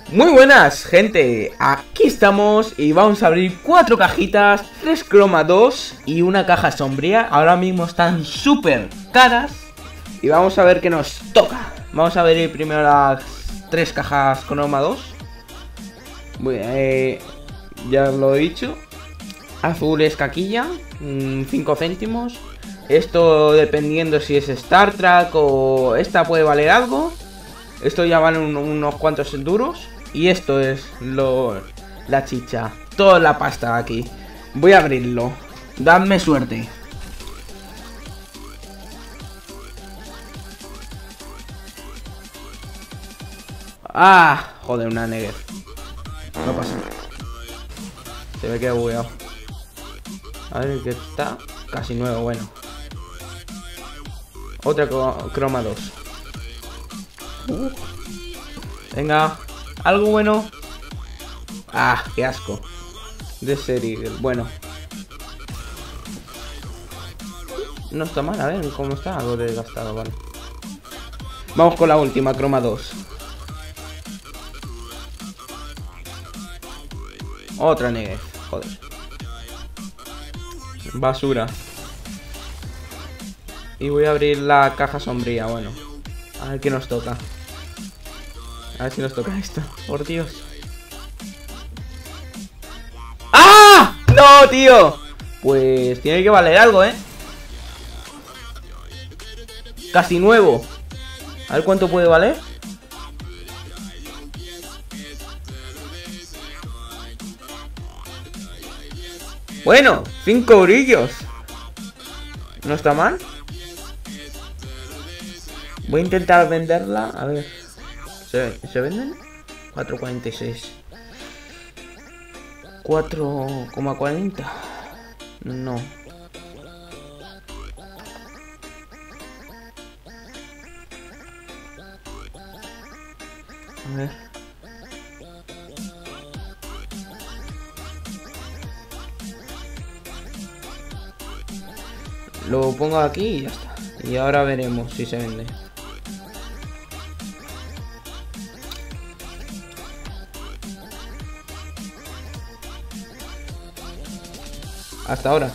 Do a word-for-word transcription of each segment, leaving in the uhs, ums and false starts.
Muy buenas, gente, aquí estamos y vamos a abrir cuatro cajitas, tres croma dos y una caja sombría. Ahora mismo están súper caras y vamos a ver qué nos toca. Vamos a abrir primero las tres cajas croma dos. Bueno, eh, ya lo he dicho. Azul es caquilla, cinco céntimos. Esto dependiendo si es Star Trek o esta puede valer algo. Esto ya vale un, unos cuantos duros. Y esto es lo la chicha. Toda la pasta aquí. Voy a abrirlo. Dadme suerte. Ah, joder, una Negev. No pasa nada. Se ve que he bugueado. A ver qué está. Casi nuevo, bueno. Otra croma dos. Uh. Venga. Algo bueno. Ah, qué asco. De serie. Bueno. No está mal, a ver cómo está. Algo desgastado, vale. Vamos con la última, croma dos. Otra Negev. Joder. Basura. Y voy a abrir la caja sombría, bueno. A ver qué nos toca. A ver si nos toca esto. Por Dios. ¡Ah! ¡No, tío! Pues tiene que valer algo, ¿eh? Casi nuevo. A ver cuánto puede valer. Bueno, cinco brillos. No está mal. Voy a intentar venderla. A ver. ¿Se, ¿se venden? cuatro cuarenta y seis. cuatro coma cuarenta. No. A ver. Lo pongo aquí y ya está. Y ahora veremos si se vende. Hasta ahora.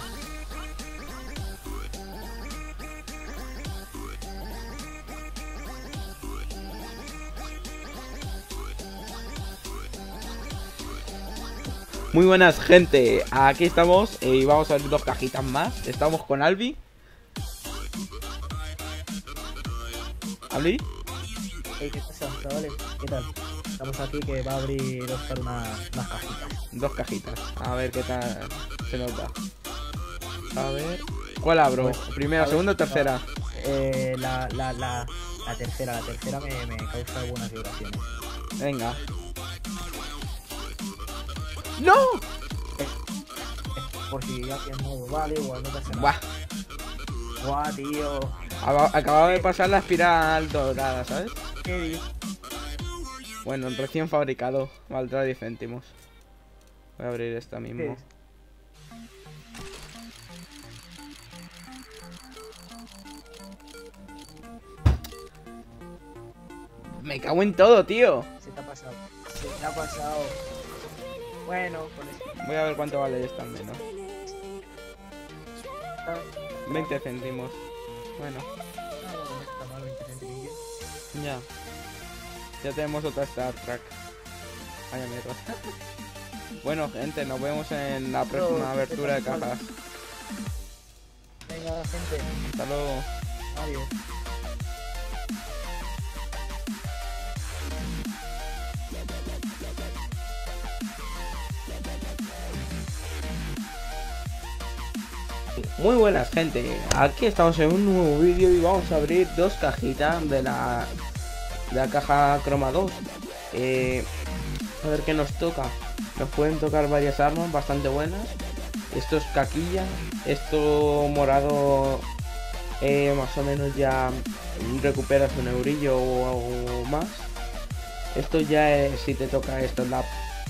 Muy buenas, gente. Aquí estamos y vamos a ver dos cajitas más. Estamos con Albi. ¿Albi? Hey, ¿qué pasa, chavales? ¿Qué tal? Estamos aquí que va a abrir Oscar una, unas cajitas. Dos cajitas. A ver qué tal se nos da. A ver. ¿Cuál abro? Pues, ¿Primera, segunda o tercera? Eh, la, la, la, la tercera. La tercera me, me causa algunas vibraciones. Venga. ¡No! Eh, eh, por si ya tienes nuevo, vale, igual no pasa nada. Buah. Buah, tío. Acababa de pasar la espiral dorada, ¿sabes? ¿Qué dices? Bueno, recién fabricado. Valdrá diez céntimos. Voy a abrir esta ¿Qué mismo. es? Me cago en todo, tío. Se te ha pasado. Se te ha pasado. Bueno, con eso. Voy a ver cuánto vale esta al menos. Ah, veinte céntimos. Bueno, no, no está mal, veinte centimillos. ya. Ya tenemos otra Star Trek. Vaya mierda. Bueno, gente, nos vemos en la próxima abertura de cajas. Venga, gente. Hasta luego. Adiós. Muy buenas, gente, aquí estamos en un nuevo vídeo y vamos a abrir dos cajitas de la, de la caja croma dos. eh, A ver qué nos toca. Nos pueden tocar varias armas bastante buenas. Esto es caquilla. Esto morado, eh, más o menos ya recuperas un eurillo o algo más. Esto ya es, si te toca esto, la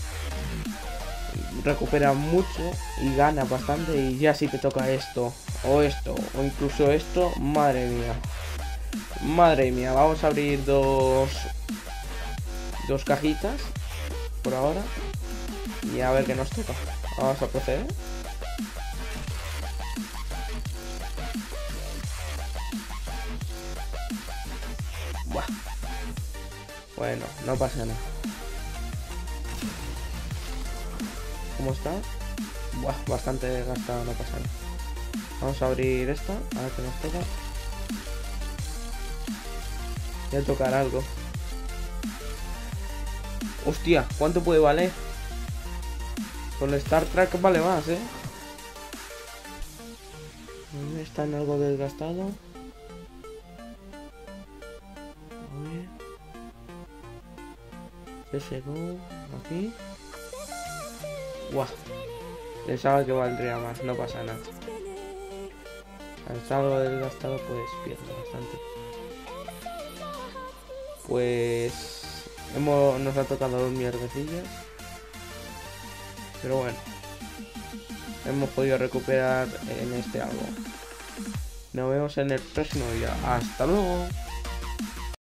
recupera mucho y gana bastante. Y ya si te toca esto o esto o incluso esto, madre mía, madre mía, vamos a abrir dos dos cajitas por ahora. Y a ver qué nos toca. Vamos a proceder. Buah. Bueno, no pasa nada. ¿Cómo está? Buah, bastante gastado, no pasa nada. Vamos a abrir esta, a ver qué nos toca. Voy a tocar algo. Hostia, ¿cuánto puede valer? Con el Star Trek vale más, ¿eh? Está en algo desgastado. A ver. C S G O, aquí. Guau. Pensaba que valdría más, no pasa nada. Al estar algo desgastado, pues pierdo bastante. Pues hemos, nos ha tocado dos mierdecillas. Pero bueno, hemos podido recuperar en este algo. Nos vemos en el próximo vídeo. Hasta luego.